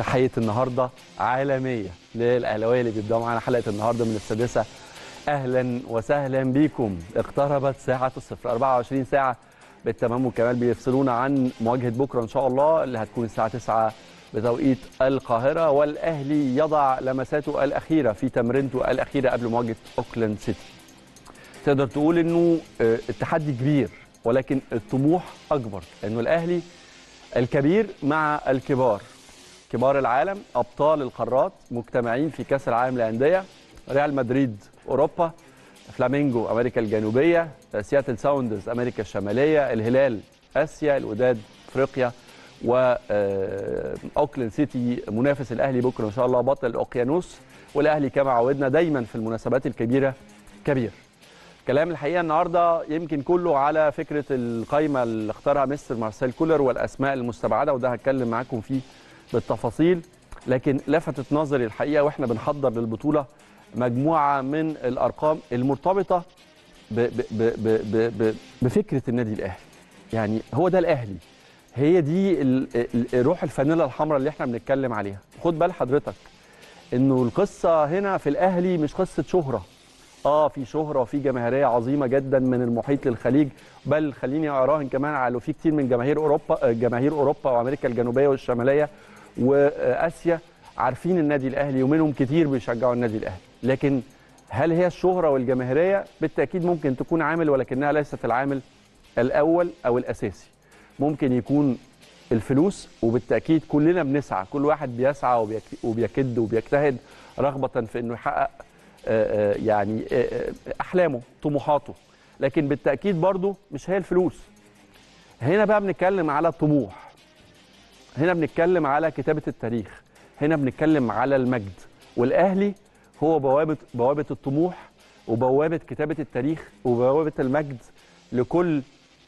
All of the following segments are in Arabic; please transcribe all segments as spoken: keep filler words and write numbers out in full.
تحية النهاردة عالمية للأهلاوية اللي بيبدأوا معانا حلقة النهاردة من السادسة. أهلا وسهلا بيكم. اقتربت ساعة الصفر، أربعة وعشرين ساعة بالتمام والكمال بيفصلونا عن مواجهة بكرة إن شاء الله اللي هتكون الساعة تسعة بتوقيت القاهرة، والأهلي يضع لمساته الأخيرة في تمرينته الأخيرة قبل مواجهة أوكلاند سيتي. تقدر تقول إنه التحدي كبير ولكن الطموح أكبر، لأنه الأهلي الكبير مع الكبار، كبار العالم، أبطال القارات مجتمعين في كأس العالم للأندية. ريال مدريد أوروبا، فلامينجو أمريكا الجنوبية، سياتل ساوندرز أمريكا الشمالية، الهلال آسيا، الوداد أفريقيا، وأوكلاند سيتي منافس الأهلي بكرة إن شاء الله بطل الأوقيانوس. والأهلي كما عودنا دايما في المناسبات الكبيرة كبير. كلام الحقيقة النهاردة يمكن كله على فكرة القائمة اللي اختارها مستر مارسيل كولر والأسماء المستبعدة، وده هتكلم معاكم فيه بالتفاصيل. لكن لفتت نظري الحقيقة واحنا بنحضر للبطولة مجموعة من الأرقام المرتبطة ب ب ب ب ب بفكرة النادي الأهلي. يعني هو ده الأهلي، هي دي روح الفانيلا الحمراء اللي احنا بنتكلم عليها. خد بال حضرتك انه القصة هنا في الأهلي مش قصة شهرة. اه في شهرة وفي جماهيرية عظيمة جدا من المحيط للخليج، بل خليني اراهن كمان على في كتير من جماهير اوروبا، جماهير اوروبا وامريكا الجنوبية والشمالية واسيا عارفين النادي الاهلي ومنهم كتير بيشجعوا النادي الاهلي. لكن هل هي الشهرة والجماهيرية؟ بالتأكيد ممكن تكون عامل، ولكنها ليست العامل الأول أو الأساسي. ممكن يكون الفلوس، وبالتأكيد كلنا بنسعى، كل واحد بيسعى وبيكد وبيجتهد رغبة في أنه يحقق يعني أحلامه طموحاته. لكن بالتأكيد برضو مش هي الفلوس. هنا بقى بنتكلم على الطموح، هنا بنتكلم على كتابة التاريخ، هنا بنتكلم على المجد. والأهلي هو بوابة بوابة الطموح وبوابة كتابة التاريخ وبوابة المجد لكل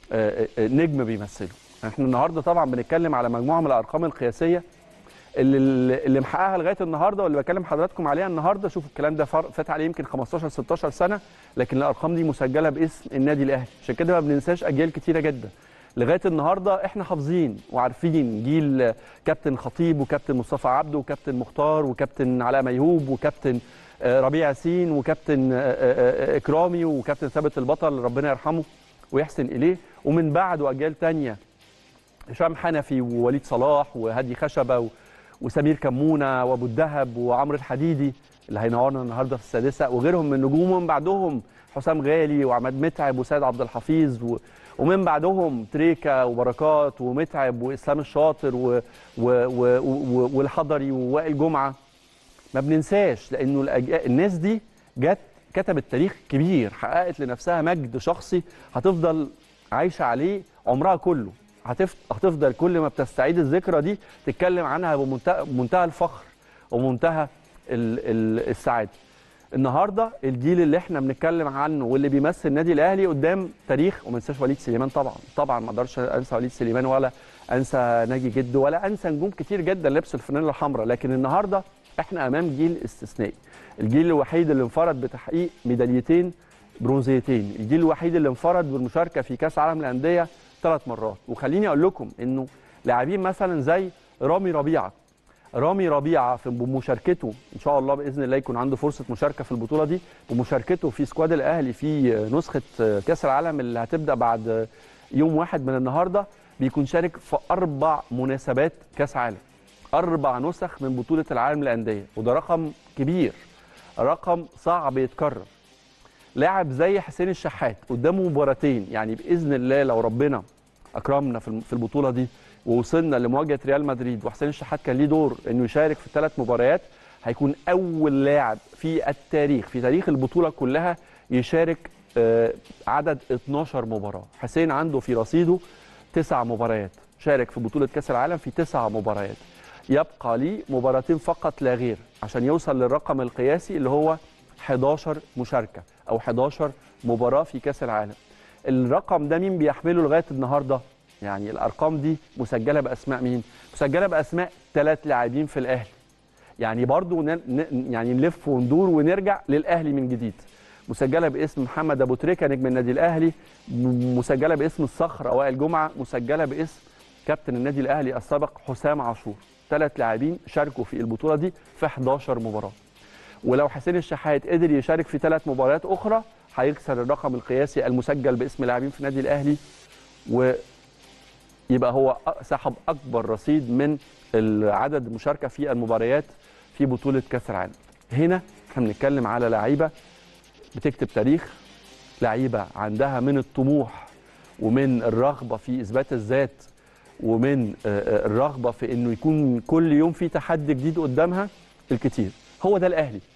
نجم بيمثله. احنا النهارده طبعا بنتكلم على مجموعة من الأرقام القياسية اللي اللي محققها لغاية النهارده واللي بكلم حضراتكم عليها النهارده. شوفوا الكلام ده فات عليه يمكن خمستاشر ستاشر سنة، لكن الأرقام دي مسجلة باسم النادي الأهلي. عشان كده ما بننساش أجيال كتيرة جدا. لغايه النهارده احنا حافظين وعارفين جيل كابتن خطيب وكابتن مصطفى عبده وكابتن مختار وكابتن علاء ميهوب وكابتن ربيع ياسين وكابتن اكرامي وكابتن ثابت البطل ربنا يرحمه ويحسن اليه، ومن بعده اجيال ثانيه هشام حنفي ووليد صلاح وهادي خشبه وسمير كمونه وابو الدهب وعمرو الحديدي اللي هينورنا النهارده في السادسه، وغيرهم من نجوم. ومن بعدهم حسام غالي وعماد متعب وسيد عبد الحفيظ و ومن بعدهم تريكا وبركات ومتعب واسلام الشاطر و... و... و... و... والحضري ووائل جمعه. ما بننساش، لانه الأج... الناس دي جت كتبت تاريخ كبير، حققت لنفسها مجد شخصي هتفضل عايشه عليه عمرها كله. هتف... هتفضل كل ما بتستعيد الذكرى دي تتكلم عنها بمنتهى منتهى الفخر ومنتهى ال... ال... السعاده. النهارده الجيل اللي احنا بنتكلم عنه واللي بيمثل النادي الاهلي قدام تاريخ، وما ننساش وليد سليمان طبعا. طبعا ما اقدرش انسى وليد سليمان ولا انسى ناجي جد ولا انسى نجوم كتير جدا لبسوا الفانيلا الحمراء. لكن النهارده احنا امام جيل استثنائي، الجيل الوحيد اللي انفرد بتحقيق ميداليتين برونزيتين، الجيل الوحيد اللي انفرد بالمشاركه في كاس العالم للانديه ثلاث مرات. وخليني اقول لكم انه لاعبين مثلا زي رامي ربيعه رامي ربيعه في بمشاركته ان شاء الله باذن الله يكون عنده فرصه مشاركه في البطوله دي، بمشاركته في سكواد الاهلي في نسخه كاس العالم اللي هتبدا بعد يوم واحد من النهارده، بيكون شارك في اربع مناسبات كاس عالم، اربع نسخ من بطوله العالم للانديه، وده رقم كبير، رقم صعب يتكرر. لاعب زي حسين الشحات قدامه مباراتين، يعني باذن الله لو ربنا اكرمنا في البطوله دي ووصلنا لمواجهه ريال مدريد وحسين الشحات كان ليه دور انه يشارك في ثلاث مباريات، هيكون اول لاعب في التاريخ في تاريخ البطوله كلها يشارك عدد اتناشر مباراه. حسين عنده في رصيده تسع مباريات، شارك في بطوله كاس العالم في تسع مباريات، يبقى ليه مباراتين فقط لا غير عشان يوصل للرقم القياسي اللي هو حداشر مشاركه او حداشر مباراه في كاس العالم. الرقم ده مين بيحمله لغايه النهارده؟ يعني الارقام دي مسجله باسماء مين؟ مسجله باسماء ثلاث لاعبين في الاهلي. يعني برضو ن... يعني نلف وندور ونرجع للاهلي من جديد. مسجله باسم محمد ابو تريكه نجم النادي الاهلي، مسجله باسم الصخر وائل جمعه، مسجله باسم كابتن النادي الاهلي السابق حسام عاشور. ثلاث لاعبين شاركوا في البطوله دي في احداشر مباراه. ولو حسين الشحات قدر يشارك في ثلاث مباريات اخرى هيكسر الرقم القياسي المسجل باسم لاعبين في النادي الاهلي، ويبقى هو سحب اكبر رصيد من العدد المشاركه في المباريات في بطوله كاس العالم. هنا احنا بنتكلم على لعيبه بتكتب تاريخ، لعيبه عندها من الطموح ومن الرغبه في اثبات الذات ومن الرغبه في انه يكون كل يوم في تحدي جديد قدامها الكتير. هو ده الاهلي.